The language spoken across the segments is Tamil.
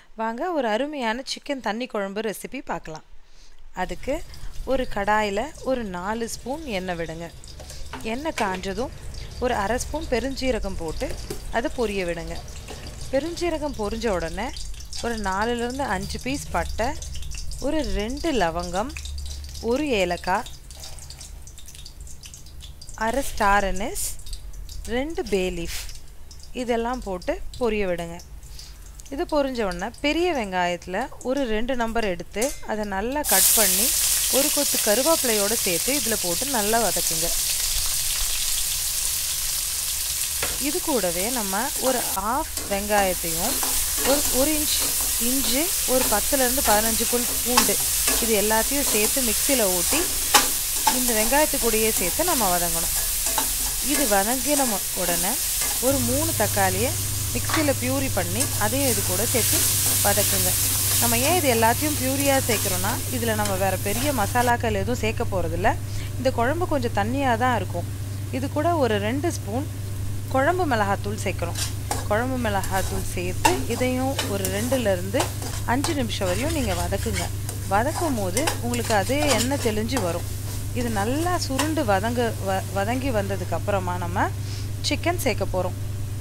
வாங்க ஒரு அருமையான சிக்கன் தண்ணி குழம்பு ரெசிபி பார்க்கலாம். அதுக்கு ஒரு கடாயில் ஒரு 4 ஸ்பூன் எண்ணெய் விடுங்க. எண்ணெய் காஞ்சதும் ஒரு அரை ஸ்பூன் பெருஞ்சீரகம் போட்டு அதை பொரிய விடுங்க. பெருஞ்சீரகம் பொரிஞ்ச உடனே ஒரு 4லேருந்து 5 பீஸ் பட்டை, ஒரு 2 லவங்கம், ஒரு ஏலக்காய், அரை ஸ்டார் அனீஸ், 2 பே லீஃப் இதெல்லாம் போட்டு பொரிய விடுங்க. இது பொரிஞ்ச உடனே பெரிய வெங்காயத்தில் ஒரு 2 நம்பர் எடுத்து அதை நல்லா கட் பண்ணி ஒரு கொத்து கருவேப்பிலையோடு சேர்த்து இதில் போட்டு நல்லா வதக்குங்க. இது கூடவே நம்ம ஒரு ஆஃப் வெங்காயத்தையும் ஒரு இன்ச் இஞ்சி, ஒரு 10லேருந்து 15 பூண்டு இது எல்லாத்தையும் சேர்த்து மிக்சியில் ஊற்றி இந்த வெங்காயத்துக்கூடையே சேர்த்து நம்ம வதங்கணும். இது வதங்கின உடனே ஒரு 3 தக்காளியை மிக்சியில் பியூரி பண்ணி அதையும் இது கூட சேர்த்து வதக்குங்க. நம்ம ஏன் இது எல்லாத்தையும் பியூரியாக சேர்க்குறோன்னா, இதில் நம்ம வேறு பெரிய மசாலாக்கள் எதுவும் சேர்க்க போகிறதில்ல. இந்த குழம்பு கொஞ்சம் தண்ணியாக தான் இருக்கும். இது கூட ஒரு 2 ஸ்பூன் குழம்பு மிளகாத்தூள் சேர்க்குறோம். குழம்பு மிளகாத்தூள் சேர்த்து இதையும் ஒரு 2லேருந்து 5 நிமிஷம் வரையும் நீங்கள் வதக்குங்க. வதக்கும் போது உங்களுக்கு அதே எண்ணெய் தெளிஞ்சு வரும். இது நல்லா சுருண்டு வதங்கி வந்ததுக்கப்புறமா நம்ம சிக்கன் சேர்க்க போகிறோம்.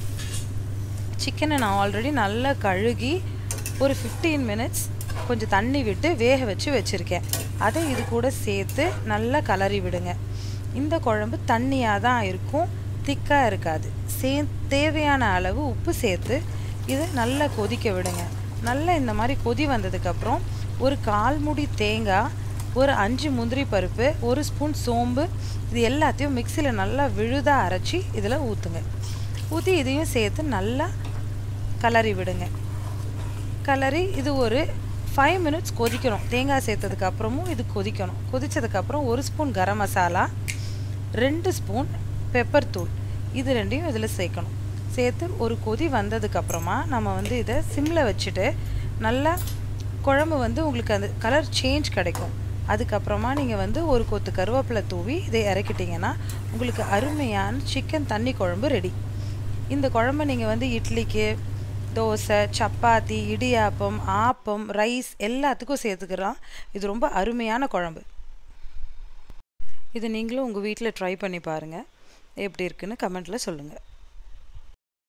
சிக்கனை நான் ஆல்ரெடி நல்லா கழுகி ஒரு 15 மினிட்ஸ் கொஞ்சம் தண்ணி விட்டு வேக வச்சுருக்கேன். அதை இது கூட சேர்த்து நல்லா கலரி விடுங்க. இந்த குழம்பு தண்ணியாக தான் இருக்கும், திக்காக இருக்காது. தேவையான அளவு உப்பு சேர்த்து இது நல்லா கொதிக்க விடுங்க. நல்லா இந்த மாதிரி கொதி வந்ததுக்கப்புறம் ஒரு 1/4 மூடி தேங்காய், ஒரு 5 முந்திரி பருப்பு, ஒரு ஸ்பூன் சோம்பு இது எல்லாத்தையும் மிக்சியில் நல்லா விழுதாக அரைச்சி இதில் ஊற்றுங்க. ஊற்றி இதையும் சேர்த்து நல்லா கலரி விடுங்க. கலரி இது ஒரு 5 மினிட்ஸ் கொதிக்கணும். தேங்காய் சேர்த்ததுக்கப்புறமும் இது கொதிக்கணும். கொதித்ததுக்கப்புறம் 1 spoon garam masala, 2 spoon pepper தூள் இது ரெண்டையும் இதில் சேர்க்கணும். சேர்த்து ஒரு கொதி வந்ததுக்கப்புறமா நம்ம இதை சிம்மில் வச்சுட்டு நல்லா குழம்பு உங்களுக்கு அந்த கலர் சேஞ்ச் கிடைக்கும். அதுக்கப்புறமா நீங்கள் ஒரு கொத்து கருவேப்பிலை தூவி இதை இறக்கிட்டிங்கன்னா உங்களுக்கு அருமையான சிக்கன் தண்ணி குழம்பு ரெடி. இந்த குழம்பு நீங்கள் இட்லிக்கு, தோசை, சப்பாத்தி, இடியாப்பம், ஆப்பம், ரைஸ் எல்லாத்துக்கும் சேர்த்துக்கலாம். இது ரொம்ப அருமையான குழம்பு. இது நீங்களும் உங்கள் வீட்டில் ட்ரை பண்ணி பாருங்கள். எப்படி இருக்குன்னு கமெண்ட்டில் சொல்லுங்கள்.